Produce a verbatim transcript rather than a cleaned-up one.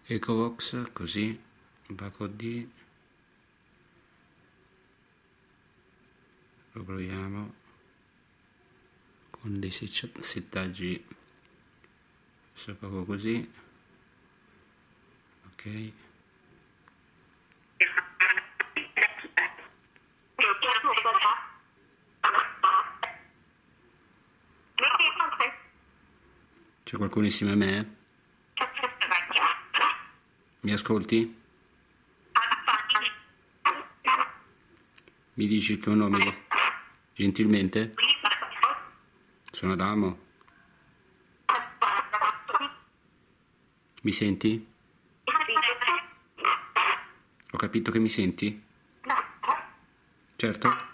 Ecovox, così, Baco D, lo proviamo con dei settaggi, questo proprio così, ok. C'è qualcuno insieme a me? Mi ascolti? Mi dici il tuo nome gentilmente? Sono Adamo. Mi senti? Ho capito che mi senti? Certo.